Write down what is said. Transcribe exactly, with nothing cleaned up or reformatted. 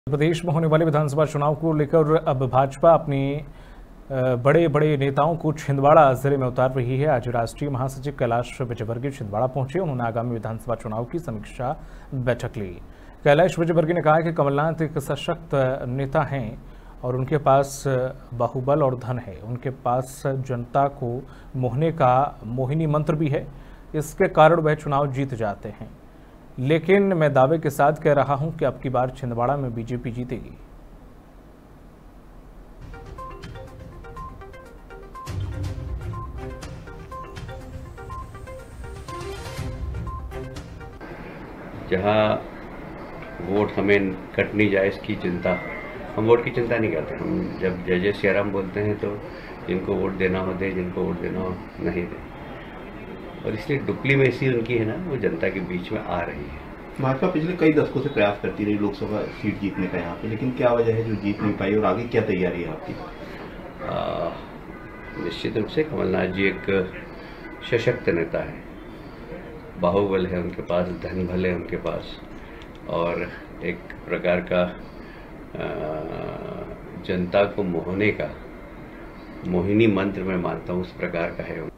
प्रदेश में होने वाले विधानसभा चुनाव को लेकर अब भाजपा अपने बड़े बड़े नेताओं को छिंदवाड़ा जिले में उतार रही है। आज राष्ट्रीय महासचिव कैलाश विजयवर्गीय छिंदवाड़ा पहुंचे। उन्होंने आगामी विधानसभा चुनाव की समीक्षा बैठक ली। कैलाश विजयवर्गीय ने कहा कि कमलनाथ एक सशक्त नेता हैं और उनके पास बाहुबल और धन है। उनके पास जनता को मोहने का मोहिनी मंत्र भी है। इसके कारण वह चुनाव जीत जाते हैं। लेकिन मैं दावे के साथ कह रहा हूं कि अब की बार छिंदवाड़ा में बीजेपी जीतेगी। जहां वोट हमें कट नहीं जाए इसकी चिंता, हम वोट की चिंता नहीं करते। हम जब जय जय सियाराम बोलते हैं तो जिनको वोट देना हो दे, जिनको वोट देना हो नहीं दे। और इसलिए डिप्लोमेसी उनकी है ना, वो जनता के बीच में आ रही है। भाजपा पिछले कई दशकों से प्रयास करती रही लोकसभा सीट जीतने का यहाँ पे, लेकिन क्या वजह है जो जीत नहीं पाई और आगे क्या तैयारी है आपकी? निश्चित रूप से कमलनाथ जी एक सशक्त नेता है, बाहुबल है उनके पास, धन बल है उनके पास, और एक प्रकार का आ, जनता को मोहने का मोहिनी मंत्र मैं मानता हूँ उस प्रकार का है।